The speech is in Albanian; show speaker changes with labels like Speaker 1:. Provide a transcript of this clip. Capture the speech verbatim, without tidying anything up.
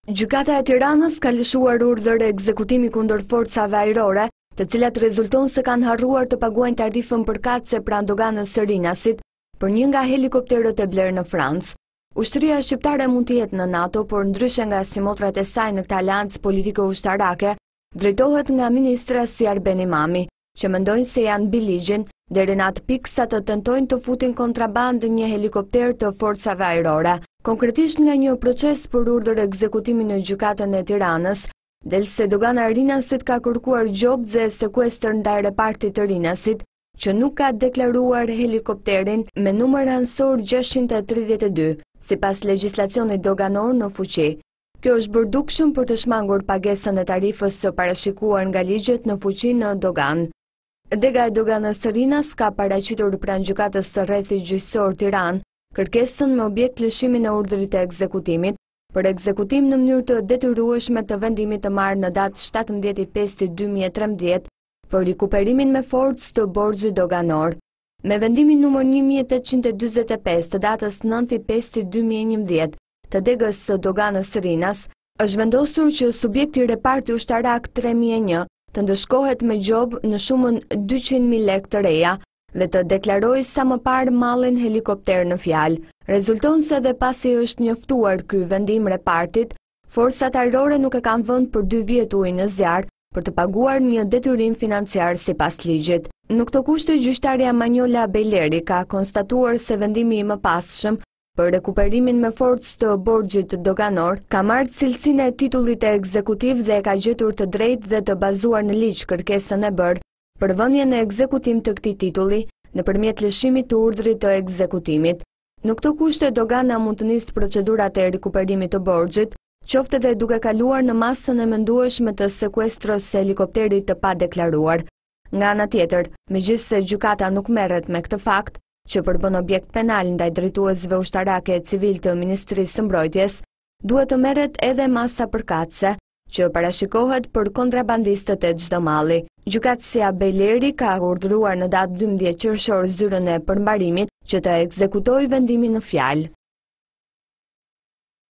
Speaker 1: Gjykata e Tiranës ka lëshuar urdhër ekzekutimi kundër Forcave Ajrore, të cilat rezulton se kanë harruar të paguajnë tarifën përkatëse pranë Doganës së Rinasit për një nga helikopterët e blerë në Francë. Ushtria shqiptare mund të jetë në NATO, por ndryshe nga simotrat e saj në këtë aleancë politiko-ushtarake, drejtohet nga ministra si Arben Imami, që mendojnë se janë mbi ligjin deri në atë pikë sa të tentojnë të futin kontrabandë një helikopter të Forcave Ajrore. Konkretisht nga një proces për urdhër ekzekutimi në Gjykatën e Tiranës, del se dogana e Rinasit ka kërkuar gjop dhe sekuestër ndaj repartit të Rinasit, që nuk ka deklaruar helikopterin me numër ansor gjashtëqind e tridhjetë e dy, sipas legjislacionit doganor në fuqi. Kjo është bërë dukshëm për të shmangur pagesën e tarifës së parashikuar nga ligjet në fuqi në doganë. Dega e Doganës së Rinas ka paraqitur pranë Gjykatës së Rrethit Gjyqësor Tiranë kërkesën me objekt lëshimin e urdhrit të ekzekutimit për ekzekutim në mënyrë të detyrueshme të vendimit të marrë në datë shtatëmbëdhjetë maj dy mijë e trembëdhjetë për rikuperimin me forcë të borxhit doganor. Me vendimin numër një mijë tetëqind e dyzet e pesë të datës nëntë maj dy mijë e njëmbëdhjetë të degës së Doganës së Rinas, është vendosur që subjekti reparti ushtarak tre mijë e një të ndëshkohet me gjobë në shumën dyqind mijë lekë të reja dhe të deklarojë sa më parë mallin helikopter në fjalë. Rezulton se edhe pasi është njoftuar ky vendim repartit, forcat ajrore nuk e kanë vënë për dy vjet ujë në zjarr për të paguar një detyrim financiar sipas ligjit. Në këto kushte gjyqtarja Manjola Bejleri ka konstatuar se vendimi i mëpasshëm për rekuperimin me forcë të borxhit doganor ka marrë cilësinë e titullit e ekzekutiv dhe ka gjetur të drejtë dhe të bazuar në ligj kërkesën e bërë për vënien e ekzekutim të këtij titulli nëpërmjet lëshimit të urdhrit të ekzekutimit. Në këto kushte dogana mund të nisë procedurat e rikuperimit të borxhit, qoftë edhe duke kaluar në masën e mendueshme të sekuestrës së helikopterit të padeklaruar. Nga ana tjetër, megjithëse gjykata nuk merret me këtë fakt, që përbën objekt penal ndaj drejtuesve ushtarake e civil të Ministrisë së Mbrojtjes, duhet të merret edhe masa përkatëse, që parashikohet për kontrabandistët e çdo malli. Gjykatësia Bejleri ka urdhëruar në datë dymbëdhjetë qershor zyrën e përmbarimit që të ekzekutojë vendimin në fjalë.